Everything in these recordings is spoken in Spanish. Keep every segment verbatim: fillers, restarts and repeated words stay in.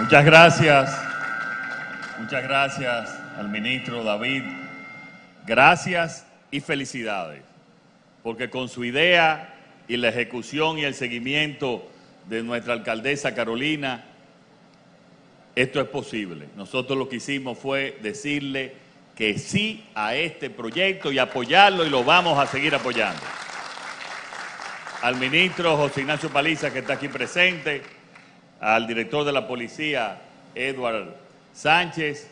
Muchas gracias, muchas gracias al ministro David. Gracias y felicidades, porque con su idea y la ejecución y el seguimiento de nuestra alcaldesa Carolina, esto es posible. Nosotros lo que hicimos fue decirle que sí a este proyecto y apoyarlo, y lo vamos a seguir apoyando. Al ministro José Ignacio Paliza, que está aquí presente, al director de la policía, Edward Sánchez,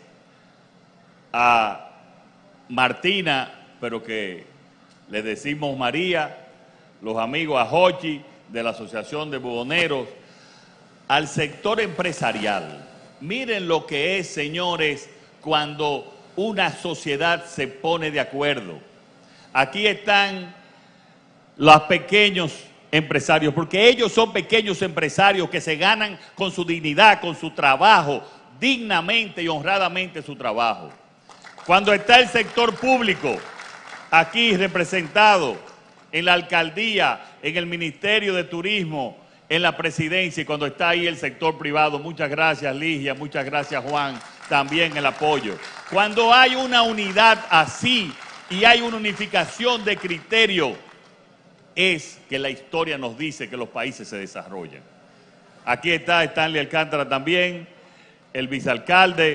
a Martina, pero que le decimos María, los amigos a Jochi de la Asociación de Buhoneros, al sector empresarial. Miren lo que es, señores, cuando una sociedad se pone de acuerdo. Aquí están los pequeños empresarios, porque ellos son pequeños empresarios que se ganan con su dignidad, con su trabajo, dignamente y honradamente su trabajo. Cuando está el sector público, aquí representado en la alcaldía, en el Ministerio de Turismo, en la presidencia, y cuando está ahí el sector privado, muchas gracias Ligia, muchas gracias Juan, también el apoyo. Cuando hay una unidad así y hay una unificación de criterio, es que la historia nos dice que los países se desarrollan. Aquí está Stanley Alcántara también, el vicealcalde,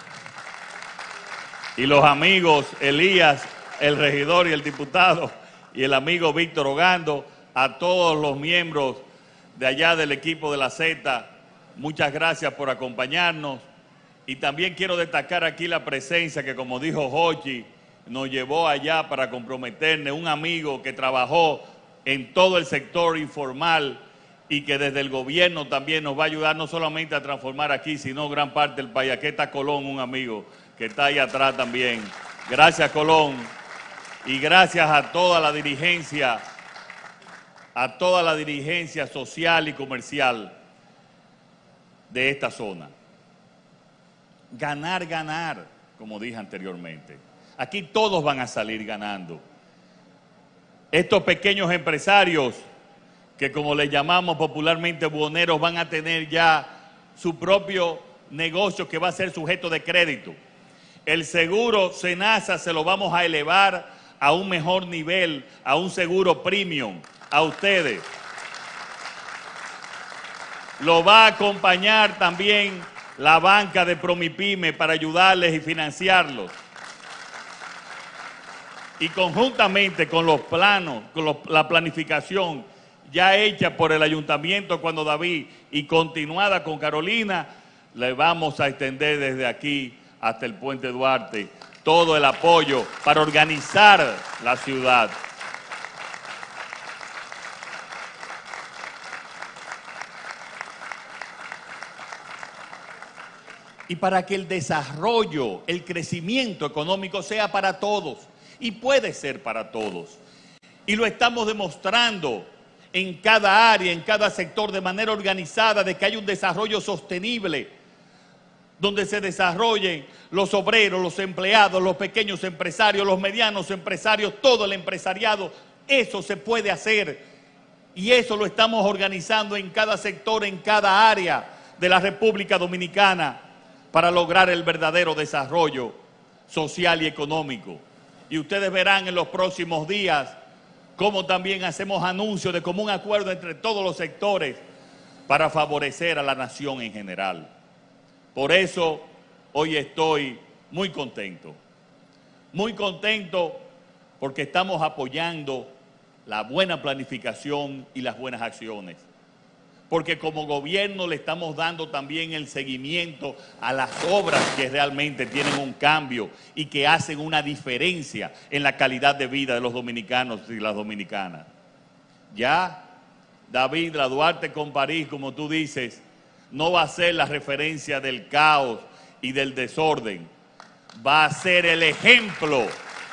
y los amigos Elías, el regidor y el diputado, y el amigo Víctor Ogando, a todos los miembros de allá del equipo de la Z, muchas gracias por acompañarnos. Y también quiero destacar aquí la presencia que, como dijo Jochi, nos llevó allá para comprometernos, un amigo que trabajó en todo el sector informal y que desde el gobierno también nos va a ayudar no solamente a transformar aquí, sino gran parte del país. Aquí está Colón, un amigo que está ahí atrás también. Gracias, Colón. Y gracias a toda la dirigencia, a toda la dirigencia social y comercial de esta zona. Ganar, ganar, como dije anteriormente. Aquí todos van a salir ganando. Estos pequeños empresarios, que como les llamamos popularmente buhoneros, van a tener ya su propio negocio que va a ser sujeto de crédito. El seguro Senasa se lo vamos a elevar a un mejor nivel, a un seguro premium, a ustedes. Lo va a acompañar también la banca de Promipyme para ayudarles y financiarlos. Y conjuntamente con los planos, con los, la planificación ya hecha por el ayuntamiento cuando David y continuada con Carolina, le vamos a extender desde aquí hasta el Puente Duarte todo el apoyo para organizar la ciudad. Y para que el desarrollo, el crecimiento económico sea para todos. Y puede ser para todos. Y lo estamos demostrando en cada área, en cada sector, de manera organizada, de que hay un desarrollo sostenible, donde se desarrollen los obreros, los empleados, los pequeños empresarios, los medianos empresarios, todo el empresariado. Eso se puede hacer. Y eso lo estamos organizando en cada sector, en cada área de la República Dominicana, para lograr el verdadero desarrollo social y económico. Y ustedes verán en los próximos días cómo también hacemos anuncios de común acuerdo entre todos los sectores para favorecer a la nación en general. Por eso hoy estoy muy contento, muy contento porque estamos apoyando la buena planificación y las buenas acciones. Porque como gobierno le estamos dando también el seguimiento a las obras que realmente tienen un cambio y que hacen una diferencia en la calidad de vida de los dominicanos y las dominicanas. Ya, David, la Duarte con París, como tú dices, no va a ser la referencia del caos y del desorden. Va a ser el ejemplo,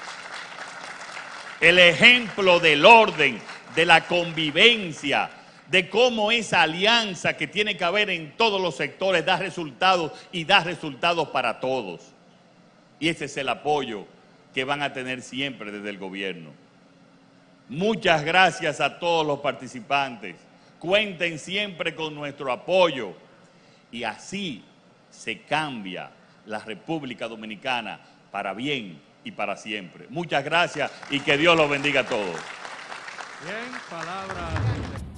el ejemplo del orden, de la convivencia, de cómo esa alianza que tiene que haber en todos los sectores da resultados y da resultados para todos. Y ese es el apoyo que van a tener siempre desde el gobierno. Muchas gracias a todos los participantes. Cuenten siempre con nuestro apoyo y así se cambia la República Dominicana para bien y para siempre. Muchas gracias y que Dios los bendiga a todos. Bien, palabras.